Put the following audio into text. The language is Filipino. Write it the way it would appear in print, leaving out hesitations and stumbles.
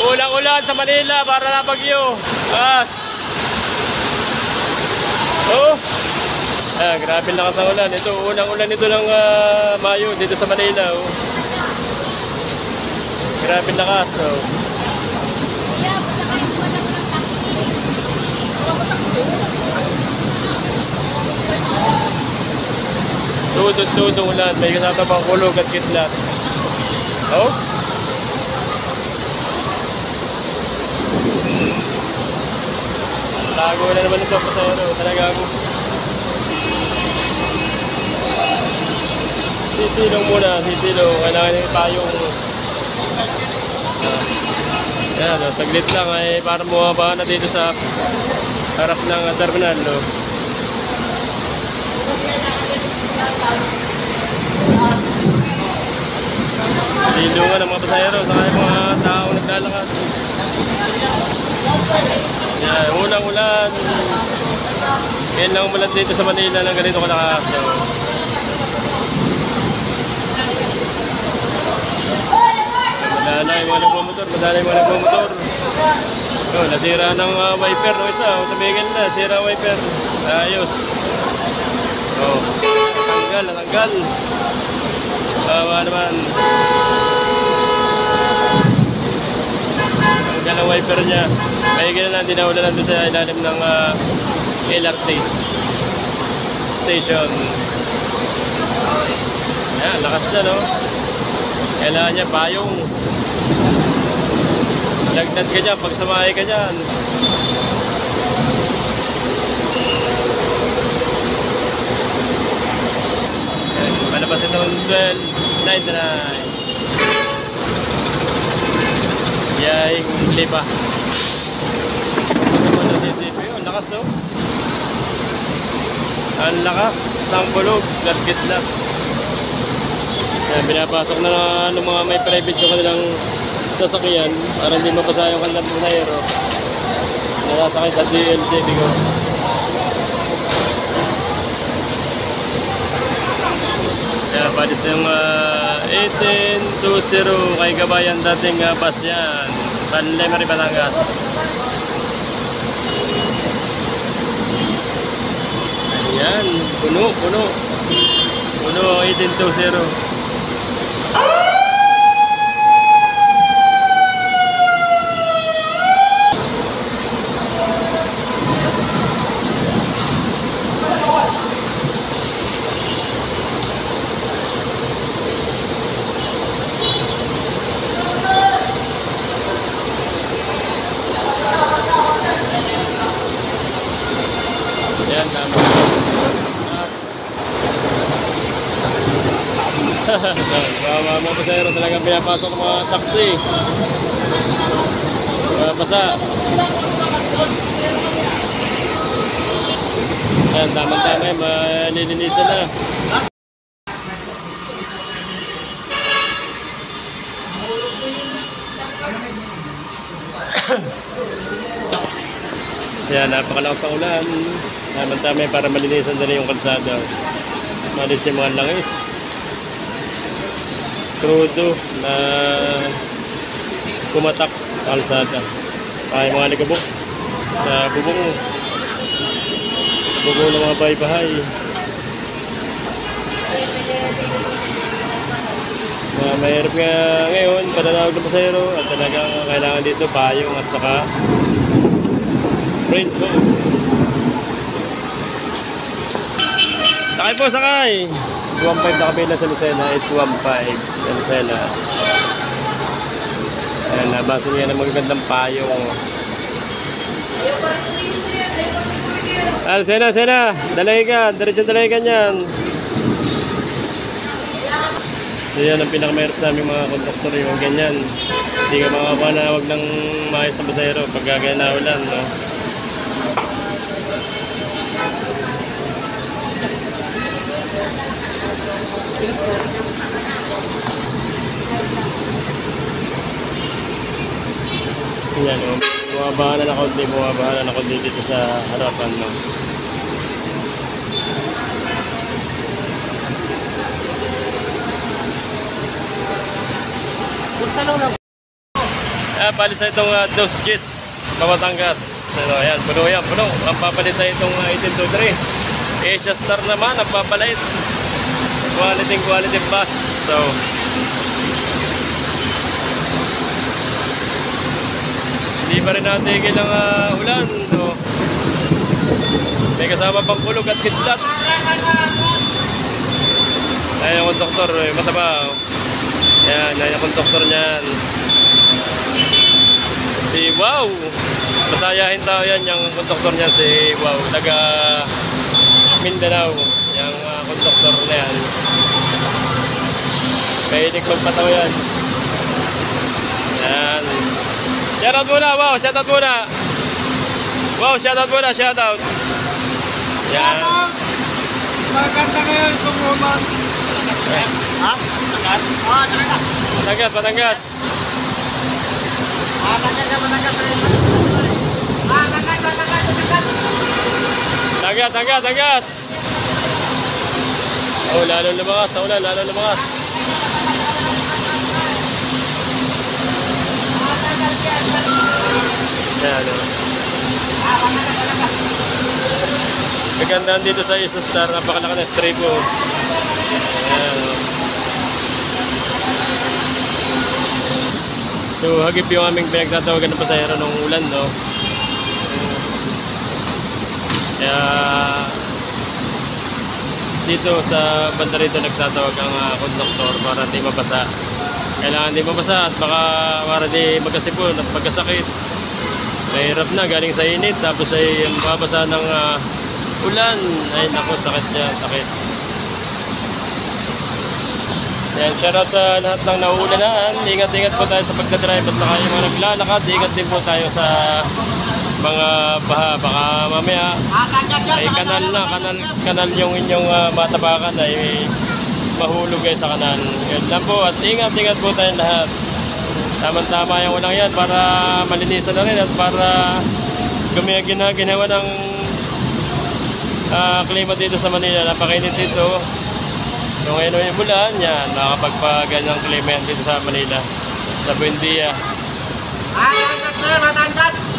Ulang-ulan sa Manila para na bagyo. As. Oh. Grabe lakas ang ulan. Ito, unang ulan nito ng Mayo dito sa Manila. Oh. Grabe lakas. Oh. Tudod ulan. May kasama pang kulog at kidlat. Oh. Tago na naman ito pasahero. Talaga ako. Sisilong muna. Sisilong. Kailangan yung payong. Yan. Saglit lang ay para bumaba na dito sa harap ng terminal. No? Silungan ng mga pasahero saka yung mga tao naglalakad. Yan, unang ulan. Ngayon lang umulan dito sa Manila ng ganito kalakas. So, madala yung mga nagmamotor. Oh, nasira ng wiper no isa. Tumigil na, sira wiper. Ayos. Oh, natanggal. Bawa naman. Tanggal ang wiper niya. Kaya gano'n lang, dinaulan doon sa ilalim ng LRT station. Ayan, lakas na, no? Kailangan niya payong. Lagnat ka dyan, pag sumahay ka dyan. Palabas ito ng 12.99. Yaing lipa. Ano naman ang DCP? Ang lakas, no? Ang lakas ng bulog. Gat-gitlat. Pinapasok na ng mga may private yung kanilang sasakyan para hindi mapasa yung kanilang pasahero. Nasasakay sa DLJ Bigo. Yan, badis yung 1820 kay Gabayan dating bus yan. Panlemari, Batangas. Ayan, puno ang 1820. Yan, tama. Mga pasahero talagang pinapasok ng mga taxi. Basa. Yan, tama-tama yun. Malilinisan na. Yan, napakalakas ang ulan. Tama-tama para malinisan na yung kalsada. Malis yung mga langis. Crudo na kumatak sa kalsada. Ay mga ligabok sa bubong ng mga bahay-bahay. Mahirap nga ngayon pananawag ng pasahero at talagang kailangan dito payong at saka raincoat. Sakay po, sakay! 1.5 na kabila sa Lucena, 815 sa Lucena. Ayan, nabasan niya ng magagandang payong. Lucena, dalay ka, diretso dalay ka niyan. So yan ang pinakamahirap sa aming mga konduktor, yung ganyan. Hindi ka makapanawag ng maayos sa pasahero pag gagaya na ulan, no? Yan, bumabahan na kaunti dito sa harapan, no? Palis na itong Dos Gis, Batangas. Ano, ayan, puno yan, puno. Ang papalit na itong 1823. Asia Star naman, ang papalit. Quality bus. So, hindi pa rin natigil ang ulan. So, may kasama pang kulog at hidlat. Ayan yung konduktor, mataba. Ayan yung konduktor niyan. Si Wow. Masayahin tao yan yung konduktor niyan, si Wow. Taga Mindanao. Yung konduktor na yan. Kahilig magpataw yan. Ayan. Shoutout muna, Wow. Shoutout muna. Wow, shoutout muna, shoutout. Yan. Maganda ngayon kumuman. Ha? Batangas? Oo, Batangas. Batangas, Batangas. Batangas na Batangas. Batangas. Batangas, Batangas. Oh, lalo lumakas. Oh, lalo lumakas. Yan, Magandaan dito sa Asia Star, napakalaki na stripo. Ayan. So, hagip yung aming pinagtatawagan ng pasahero ng ulan, no? Kaya, dito sa banda rito nagtatawag ang konduktor para di mabasa. Kailangan di mabasa at baka para di magkasipon at magkasakit. Mahirap na, galing sa init, tapos ay mababasa ng ulan. Ay naku, sakit yan, sakit. Yan, shoutout sa lahat ng nauulanan. Ingat-ingat po tayo sa pagdadrive at saka yung mga naglalakad. Ingat din po tayo sa mga baha. Baka mamaya ay kanal yung inyong matabakan ay mahulog kayo sa kanal. Yan lang po at ingat-ingat po tayo lahat. Tama-tama yung ulang yan para malinisan na rin at para ginawa ng klima dito sa Manila. Napakainit dito. So ngayon ay bulan, yan, nakakapagpaganyang klima yan dito sa Manila, sa Buendia. Batangas, Batangas.